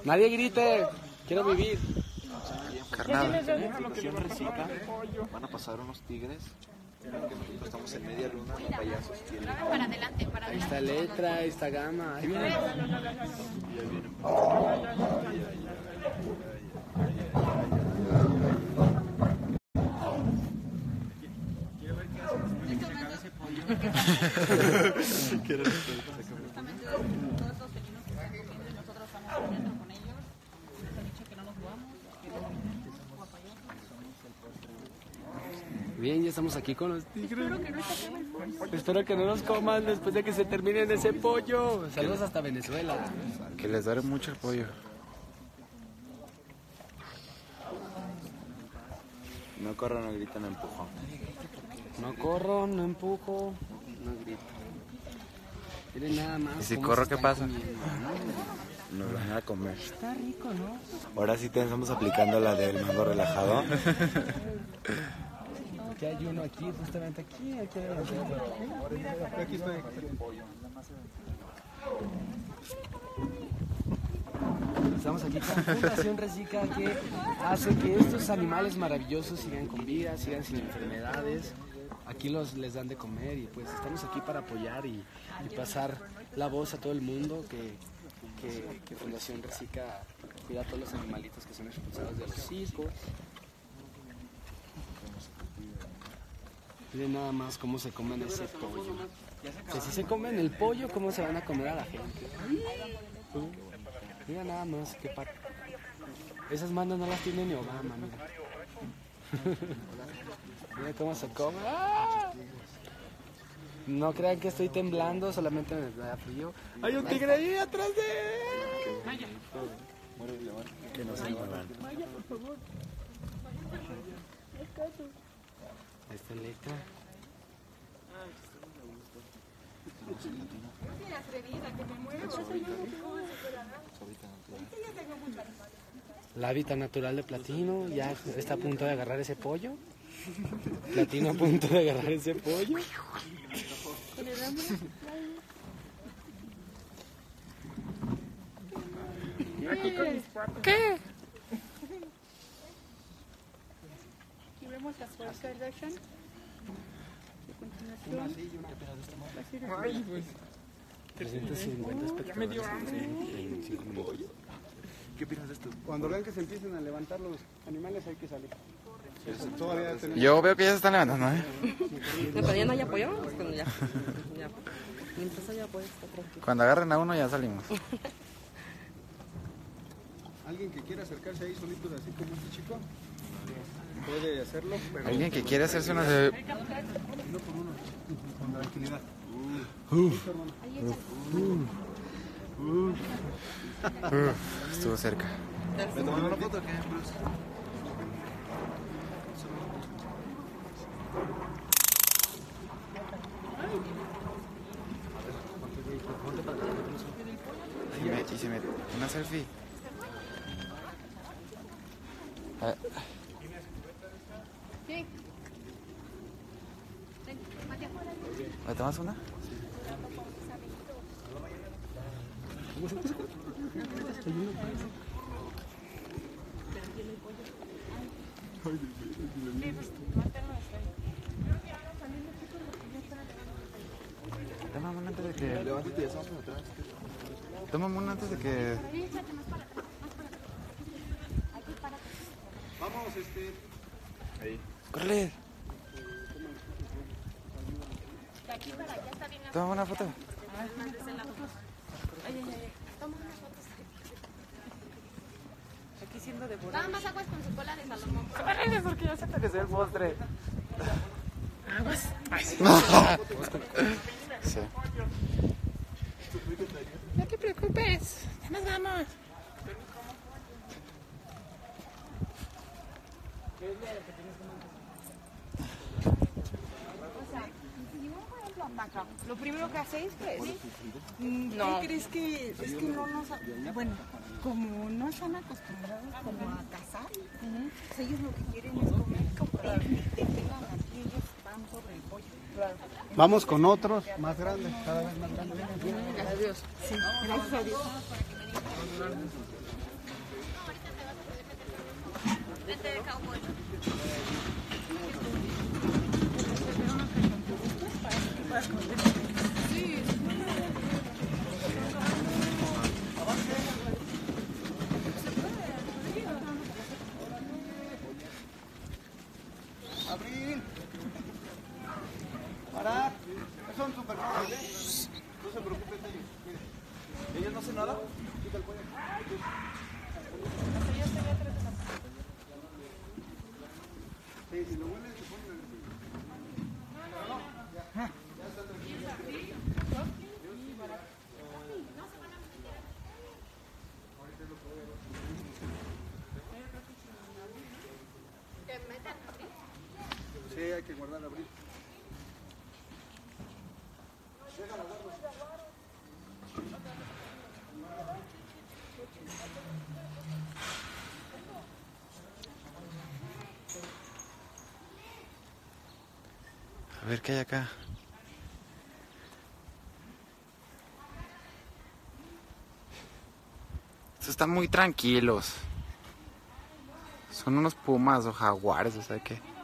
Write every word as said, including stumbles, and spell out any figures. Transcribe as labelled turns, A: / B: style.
A: Nadie grite, quiero vivir.
B: Carnal.
C: Van a pasar unos tigres. Estamos en media luna, no payasos.
D: Para adelante, para
A: Ahí
D: adelante.
A: está letra, ahí está gama. Ahí viene. Bien, ya estamos aquí con los tigres. Espero que no nos coman después de que se terminen ese pollo. Saludos hasta Venezuela.
B: Que les dure mucho el pollo.
C: No corran, no gritan, empujan.
A: No corro, no empujo, no grito. Miren nada más.
B: ¿Y si
A: cómo
B: corro,
A: se
B: qué
A: están
B: pasa?
A: comiendo.
C: Nos van a comer.
A: Está rico, ¿no?
C: Ahora sí te estamos aplicando la del mango relajado.
A: Aquí hay uno aquí, justamente aquí, aquí hay aquí estoy. Estamos aquí con Fundación Resica, que hace que estos animales maravillosos sigan con vida, sigan sin enfermedades. Aquí los les dan de comer y pues estamos aquí para apoyar y, y pasar la voz a todo el mundo que, que, que Fundación Resica cuida a todos los animalitos que son expulsados de los circos. Miren nada más cómo se comen ese pollo. Que si se comen el pollo, ¿cómo se van a comer a la gente? Mira nada más, qué par... Esas manos no las tiene ni Obama, mira. Mira cómo se come. ¡Ah! No crean que estoy temblando, solamente me da frío. ¡Hay un tigre ahí atrás de él!
C: Que no se muevan.
A: Esta letra. La hábitat natural de Platino ya está a punto de agarrar ese pollo. Platino a punto de agarrar ese pollo.
D: ¿Qué? Aquí vemos las Flores Kardashian.
A: Ay, pues. trescientos cincuenta espectadores en cinco minutos.
C: ¿Qué opinas de esto?
A: Cuando vean que se empiecen a levantar los animales hay que salir. Todavía tenemos...
B: Yo veo que ya se están levantando, ¿eh?
E: Cuando ya no haya apoyo, pues cuando ya, ya. Mientras haya apoyo, está tranquilo.
B: Cuando agarren a uno ya salimos.
A: Alguien que quiera acercarse ahí solito así como este chico, puede hacerlo, pero...
B: Alguien que quiere hacerse una de...
A: Uno por uno, con tranquilidad.
B: Estuvo cerca.
C: ¿Me toman una foto o qué, Bruce?
B: Y, me, y se me... Una selfie. Ah,
D: Sí.
B: ¿me tomas una? Tómame una antes de que...
C: Levántate, ya estamos atrás.
B: Tómame una antes de que...
A: Vamos, este...
C: Ahí.
B: ¡Córrele! Toma una foto.
E: Aquí siendo de
D: Nada más aguas con su cola de Salomón.
B: ¡Córrele! Porque ya siento que soy el postre. Sí.
D: No te preocupes, ya nos vamos.
E: Lo primero que hacéis, pues, no. ¿Qué crees que es que no nos, bueno, como no están acostumbrados como a cazar, pues ellos lo que quieren es comer, te pegan aquí, ellos van sobre el pollo. Claro.
A: Vamos con otros más grandes, cada vez más grandes.
E: Gracias a Dios. Sí, gracias a Dios.
D: Puente de cowboy.
C: Abril. Para. Son súper fáciles. No se preocupen de ellos. ¿Ellos no hacen nada? Quita el cuello. Sí, si lo huelen, se ponen en el piso. No, no, ya. Ya está tranquilo. Sí, hay que guardar abril.
B: A ver qué hay acá. Estos están muy tranquilos. Son unos pumas o jaguares, o sea que.